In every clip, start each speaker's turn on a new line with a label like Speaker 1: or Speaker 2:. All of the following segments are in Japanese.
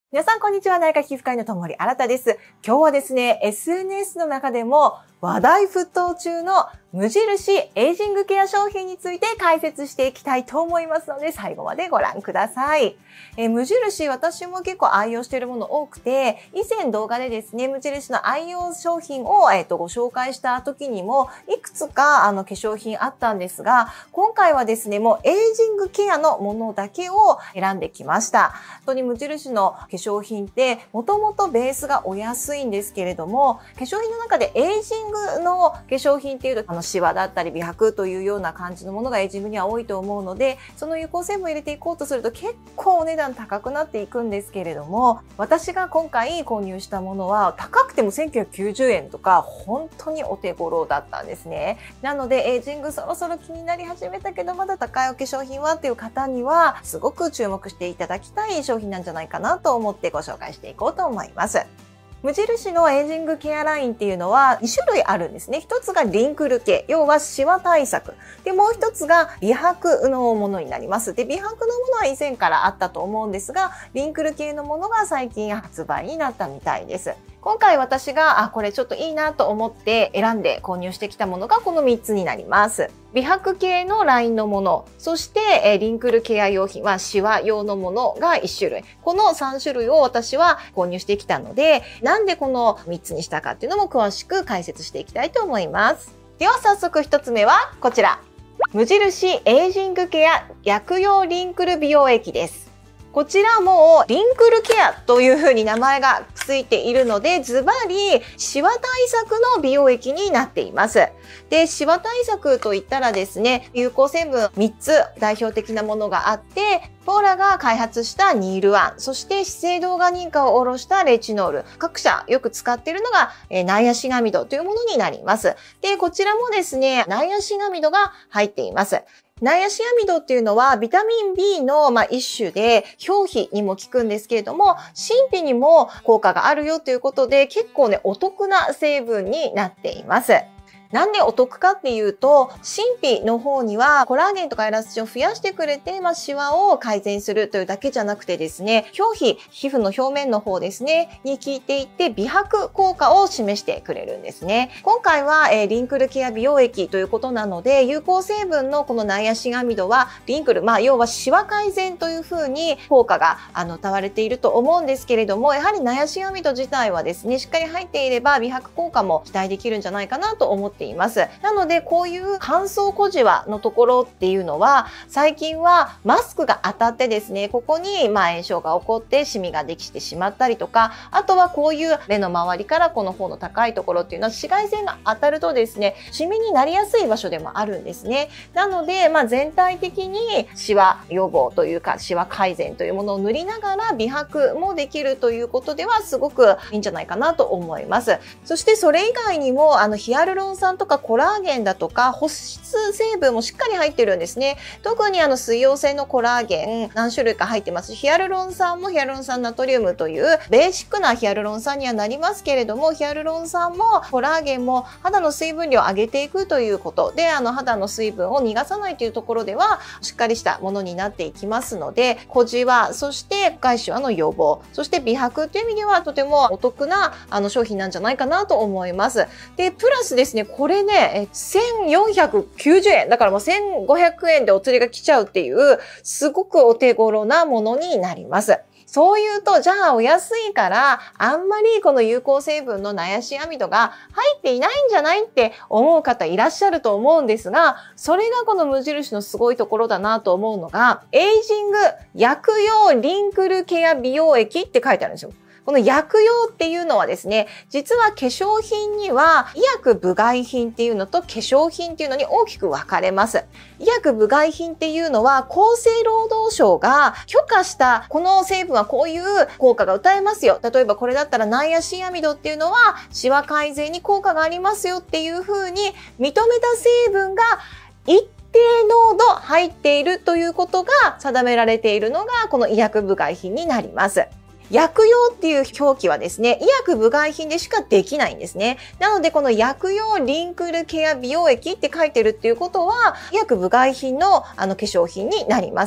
Speaker 1: 皆さん、こんにちは。内科皮膚科医の友森新です。今日はですね、SNS の中でも話題沸騰中の無印エイジングケア商品について解説していきたいと思いますので、最後までご覧ください。無印、私も結構愛用しているもの多くて、以前動画でですね、無印の愛用商品を、ご紹介した時にも、いくつか化粧品あったんですが、今回はですね、もうエイジングケアのものだけを選んできました。本当に無印の化粧品って、もともとベースがお安いんですけれども、化粧品の中でエイジングの化粧品っていうと、シワだったり美白というような感じのものがエイジングには多いと思うので、その有効成分を入れていこうとすると結構お値段高くなっていくんですけれども、私が今回購入したものは高くても1990円とか本当にお手頃だったんですね。なのでエイジングそろそろ気になり始めたけどまだ高いお化粧品はっていう方にはすごく注目していただきたい商品なんじゃないかなと思ってご紹介していこうと思います。無印のエイジングケアラインっていうのは2種類あるんですね。一つがリンクル系、要はシワ対策。で、もう一つが美白のものになります。で、美白のものは以前からあったと思うんですが、リンクル系のものが最近発売になったみたいです。今回私がこれちょっといいなと思って選んで購入してきたものがこの3つになります。美白系のラインのもの、そしてリンクルケア用品はシワ用のものが1種類。この3種類を私は購入してきたので、なんでこの3つにしたかっていうのも詳しく解説していきたいと思います。では早速1つ目はこちら。無印エイジングケア薬用リンクル美容液です。こちらもリンクルケアというふうに名前がついているので、ズバリシワ対策の美容液になっています。で、シワ対策といったらですね、有効成分3つ代表的なものがあって、ポーラが開発したニールワン、そして資生堂が認可を下ろしたレチノール、各社よく使っているのがナイアシナミドというものになります。で、こちらもですね、ナイアシナミドが入っています。ナイアシアミドっていうのはビタミン B の一種で表皮にも効くんですけれども、真皮にも効果があるよということで結構ね、お得な成分になっています。なんでお得かっていうと、真皮の方にはコラーゲンとかエラスチンを増やしてくれて、シワを改善するというだけじゃなくてですね、表皮、皮膚の表面の方ですね、に効いていって美白効果を示してくれるんですね。今回は、リンクルケア美容液ということなので、有効成分のこのナイアシンアミドは、リンクル、要はシワ改善という風に効果が謳われていると思うんですけれども、やはりナイアシンアミド自体はですね、しっかり入っていれば美白効果も期待できるんじゃないかなと思っています。なのでこういう乾燥小じわのところっていうのは最近はマスクが当たってですね、ここに炎症が起こってシミができてしまったりとか、あとはこういう目の周りからこの方の高いところっていうのは紫外線が当たるとですね、シミになりやすい場所でもあるんですね。なので全体的にシワ予防というかシワ改善というものを塗りながら美白もできるということではすごくいいんじゃないかなと思います。そしてそれ以外にもヒアルロン酸とかコラーゲンだとか保湿成分もしっかり入ってるんですね。特に水溶性のコラーゲン何種類か入ってますし、ヒアルロン酸もヒアルロン酸ナトリウムというベーシックなヒアルロン酸にはなりますけれども、ヒアルロン酸もコラーゲンも肌の水分量を上げていくということで、肌の水分を逃がさないというところではしっかりしたものになっていきますので、小じわ、そして深いシワの予防、そして美白という意味ではとてもお得な商品なんじゃないかなと思います。で、プラスですね、これね、1490円。だからもう1500円でお釣りが来ちゃうっていう、すごくお手頃なものになります。そう言うと、じゃあお安いから、あんまりこの有効成分のナイアシンアミドが入っていないんじゃないって思う方いらっしゃると思うんですが、それがこの無印のすごいところだなと思うのが、エイジング薬用リンクルケア美容液って書いてあるんですよ。この薬用っていうのはですね、実は化粧品には医薬部外品っていうのと化粧品っていうのに大きく分かれます。医薬部外品っていうのは厚生労働省が許可したこの成分はこういう効果が謳えますよ。例えばこれだったらナイアシンアミドっていうのはシワ改善に効果がありますよっていうふうに認めた成分が一定濃度入っているということが定められているのがこの医薬部外品になります。薬用っていう表記はですね、医薬部外品でしかできないんですね。なのでこの薬用リンクルケア美容液って書いてるっていうことは、医薬部外品の化粧品になります。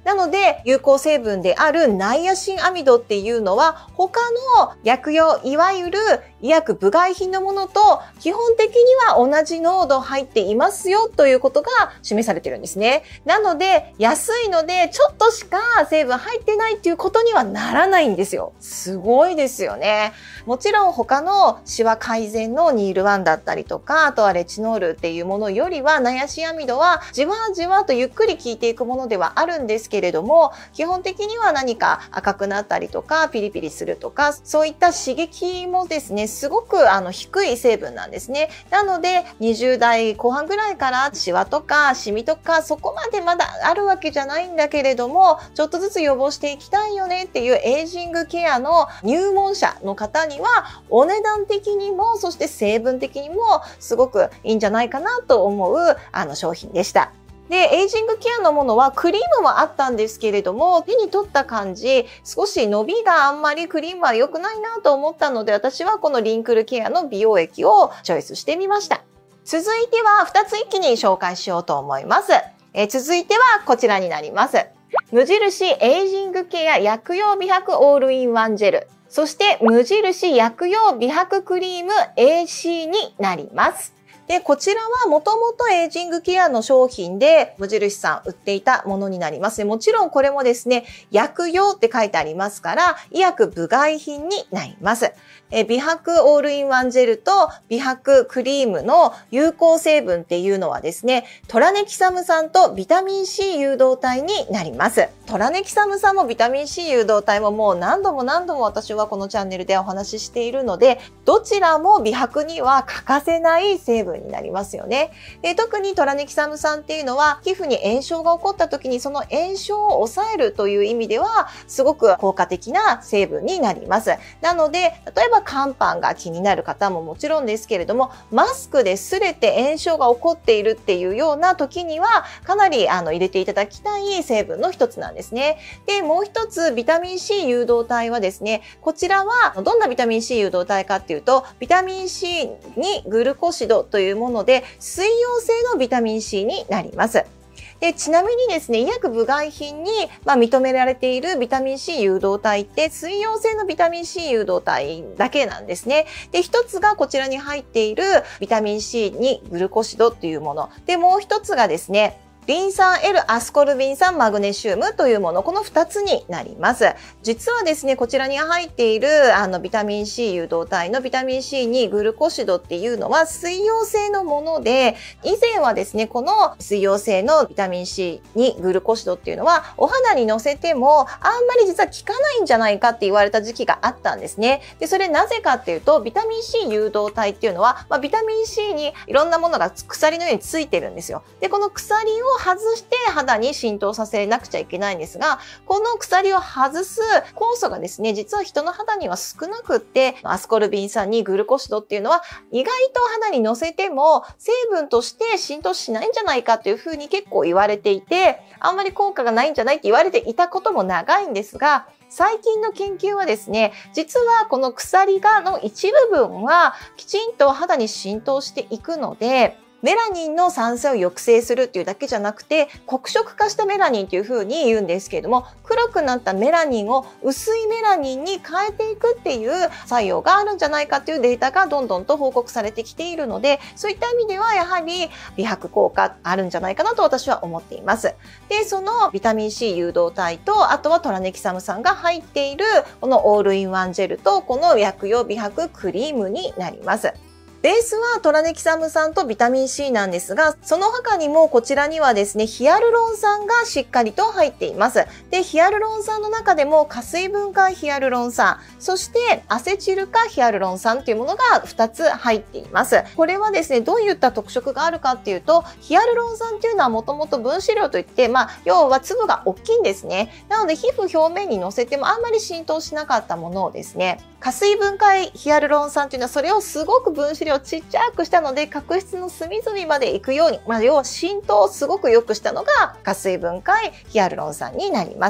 Speaker 1: なので、有効成分であるナイアシンアミドっていうのは、他の薬用、いわゆる医薬部外品のものと基本的には同じ濃度入っていますよということが示されてるんですね。なので、安いのでちょっとしか成分入ってないっていうことにはならないんですよ。すごいですよね。もちろん他のシワ改善のニール1だったりとか、あとはレチノールっていうものよりは、ナイアシンアミドはじわじわとゆっくり効いていくものではあるんですけれども、基本的には何か赤くなったりとか、ピリピリするとか、そういった刺激もですね、すごく低い成分なんですね。なので、20代後半ぐらいからシワとかシミとか、そこまでまだあるわけじゃないんだけれども、ちょっとずつ予防していきたいよねっていうエイジングケアの入門者の方には、お値段的にも、そして成分的にもすごくいいんじゃないかなと思う商品でした。で、エイジングケアのものはクリームはあったんですけれども、手に取った感じ、少し伸びがあんまりクリームは良くないなと思ったので、私はこのリンクルケアの美容液をチョイスしてみました。続いては2つ一気に紹介しようと思います。続いてはこちらになります。無印エイジングケア薬用美白オールインワンジェル。そして無印薬用美白クリーム AC になります。で、こちらはもともとエイジングケアの商品で無印さん売っていたものになります。もちろんこれもですね、薬用って書いてありますから、医薬部外品になります。美白オールインワンジェルと美白クリームの有効成分っていうのはですね、トラネキサム酸とビタミン C 誘導体になります。トラネキサム酸もビタミン C 誘導体ももう何度も私はこのチャンネルでお話ししているので、どちらも美白には欠かせない成分になりますよね。特にトラネキサム酸っていうのは皮膚に炎症が起こった時にその炎症を抑えるという意味ではすごく効果的な成分になります。なので、例えば肝斑が気になる方ももちろんですけれども、マスクで擦れて炎症が起こっているっていうような時にはかなり入れていただきたい成分の一つなんですね。で、もう一つビタミン C 誘導体はですね、こちらはどんなビタミン C 誘導体かっていうと、ビタミン C にグルコシドというもので水溶性のビタミン C になります。で、ちなみにですね、医薬部外品に、認められているビタミン C 誘導体って水溶性のビタミン C 誘導体だけなんですね。で、一つがこちらに入っているビタミン C にグルコシドっていうもの。で、もう一つがですね、リン酸 L アスコルビン酸マグネシウムというもの、この2つになります。実はですね、こちらに入っているビタミン C 誘導体のビタミン C にグルコシドっていうのは水溶性のもので、以前はですね、この水溶性のビタミン C にグルコシドっていうのはお肌にのせてもあんまり実は効かないんじゃないかって言われた時期があったんですね。で、それなぜかっていうと、ビタミン C 誘導体っていうのは、ビタミン C にいろんなものが鎖のようについてるんですよ。で、この鎖を外して肌に浸透させなくちゃいけないんですが、この鎖を外す酵素がですね、実は人の肌には少なくって、アスコルビン酸にグルコシドっていうのは意外と肌に乗せても成分として浸透しないんじゃないかっていうふうに結構言われていて、あんまり効果がないんじゃないって言われていたことも長いんですが、最近の研究はですね、実はこの鎖の一部分はきちんと肌に浸透していくので、メラニンの産生を抑制するっていうだけじゃなくて、黒色化したメラニンっていう風に言うんですけれども、黒くなったメラニンを薄いメラニンに変えていくっていう作用があるんじゃないかっていうデータがどんどんと報告されてきているので、そういった意味ではやはり美白効果あるんじゃないかなと私は思っています。で、そのビタミン C 誘導体と、あとはトラネキサム酸が入っているこのオールインワンジェルと、この薬用美白クリームになります。ベースはトラネキサム酸とビタミン C なんですが、その他にもこちらにはですね、ヒアルロン酸がしっかりと入っています。で、ヒアルロン酸の中でも加水分解ヒアルロン酸、そしてアセチル化ヒアルロン酸というものが2つ入っています。これはですね、どういった特色があるかっていうと、ヒアルロン酸っていうのはもともと分子量といって、要は粒が大きいんですね。なので皮膚表面に乗せてもあんまり浸透しなかったものをですね、加水分解ヒアルロン酸というのはそれをすごく分子量ちっちゃくしたので、角質の隅々まで行くように、要は浸透をすごく良くしたのが加水分解ヒアルロン酸になります。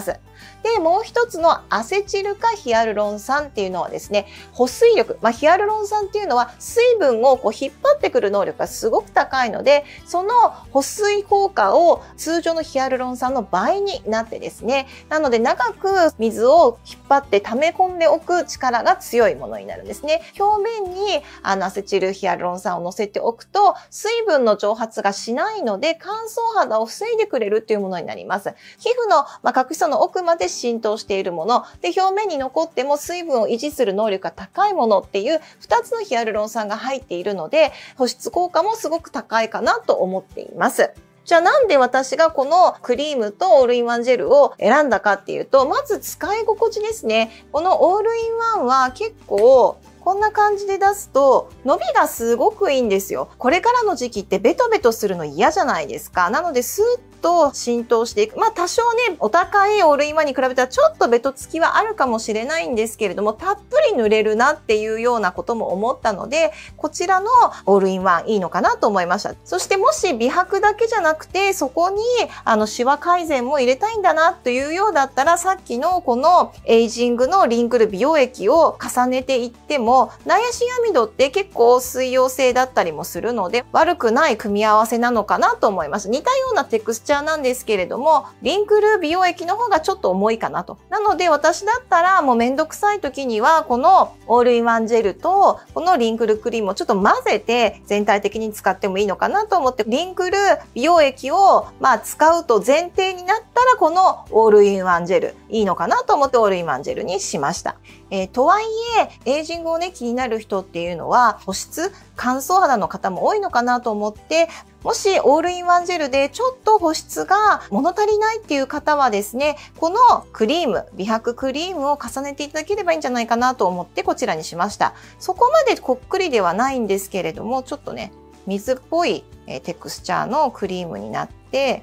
Speaker 1: で、もう一つのアセチル化ヒアルロン酸っていうのはですね、保水力。ヒアルロン酸っていうのは水分を引っ張ってくる能力がすごく高いので、その保水効果を通常のヒアルロン酸の倍になってですね、なので長く水を引っ張って溜め込んでおく力が強いものになるんですね。表面にアセチルヒアルロン酸を乗せておくと、水分の蒸発がしないので乾燥肌を防いでくれるっていうものになります。皮膚の角質の奥まで浸透しているもので、表面に残っても水分を維持する能力が高いものっていう2つのヒアルロン酸が入っているので、保湿効果もすごく高いかなと思っています。じゃあなんで私がこのクリームとオールインワンジェルを選んだかっていうと、まず使い心地ですね。このオールインワンは結構こんな感じで出すと伸びがすごくいいんですよ。これからの時期ってベトベトするの嫌じゃないですか。なのでスーッと浸透していく。多少ね、お高いオールインワンに比べたらちょっとベトつきはあるかもしれないんですけれども、たっぷり塗れるなっていうようなことも思ったので、こちらのオールインワンいいのかなと思いました。そしてもし美白だけじゃなくて、そこにシワ改善も入れたいんだなというようだったら、さっきのこのエイジングのリンクル美容液を重ねていっても、ナイアシンアミドって結構水溶性だったりもするので、悪くない組み合わせなのかなと思います。似たようなテクスチャーなんですけれども、リンクル美容液の方がちょっと重いかなと。なので私だったらもうめんどくさい時には、このオールインワンジェルとこのリンクルクリームをちょっと混ぜて全体的に使ってもいいのかなと思って、リンクル美容液を使うと前提になったらこのオールインワンジェルいいのかなと思ってオールインワンジェルにしました。とはいえ、エイジングをね、気になる人っていうのは、保湿、乾燥肌の方も多いのかなと思って、もしオールインワンジェルでちょっと保湿が物足りないっていう方はですね、このクリーム、美白クリームを重ねていただければいいんじゃないかなと思ってこちらにしました。そこまでこっくりではないんですけれども、ちょっとね、水っぽいテクスチャーのクリームになって、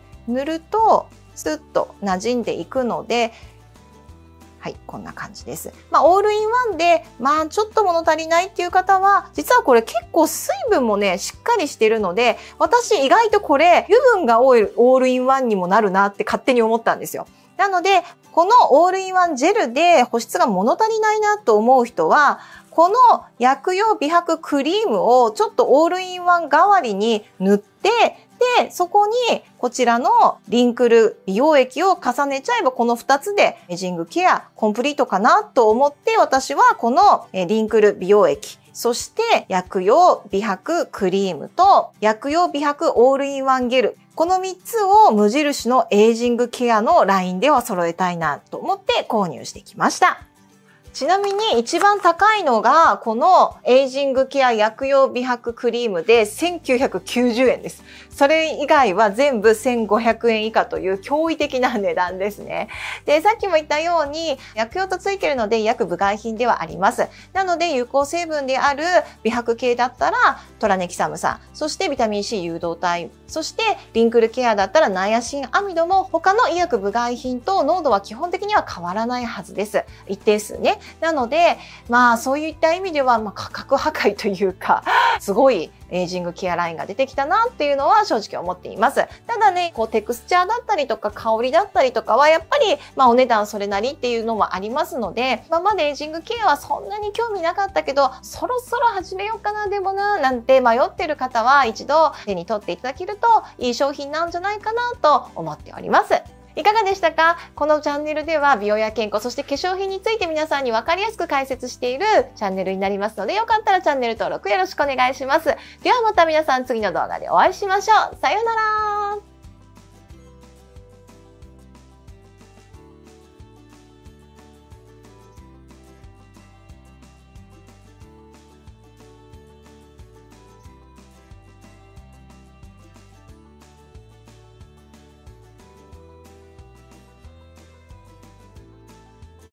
Speaker 1: 塗るとスッと馴染んでいくので、はい、こんな感じです。オールインワンで、ちょっと物足りないっていう方は、実はこれ結構水分もね、しっかりしてるので、私意外とこれ、油分が多いオールインワンにもなるなって勝手に思ったんですよ。なので、このオールインワンジェルで保湿が物足りないなと思う人は、この薬用美白クリームをちょっとオールインワン代わりに塗って、で、そこにこちらのリンクル美容液を重ねちゃえばこの2つでエイジングケアコンプリートかなと思って私はこのリンクル美容液、そして薬用美白クリームと薬用美白オールインワンゲル、この3つを無印のエイジングケアのラインでは揃えたいなと思って購入してきました。ちなみに一番高いのがこのエイジングケア薬用美白クリームで1990円です。それ以外は全部1500円以下という驚異的な値段ですね。で、さっきも言ったように薬用とついているので薬部外品ではあります。なので有効成分である美白系だったらトラネキサム酸、そしてビタミン C 誘導体、そしてリンクルケアだったらナイアシンアミドも他の医薬部外品と濃度は基本的には変わらないはずです。一定数ね。なので、そういった意味では、価格破壊というか、すごいエイジングケアラインが出てきたなっていうのは正直思っています。ただね、テクスチャーだったりとか香りだったりとかはやっぱり、お値段それなりっていうのもありますので、今までエイジングケアはそんなに興味なかったけど、そろそろ始めようかな、でもな、なんて迷ってる方は一度手に取っていただけるといい商品なんじゃないかなと思っております。いかがでしたか？このチャンネルでは美容や健康、そして化粧品について皆さんに分かりやすく解説しているチャンネルになりますので、よかったらチャンネル登録よろしくお願いします。ではまた皆さん次の動画でお会いしましょう。さようなら。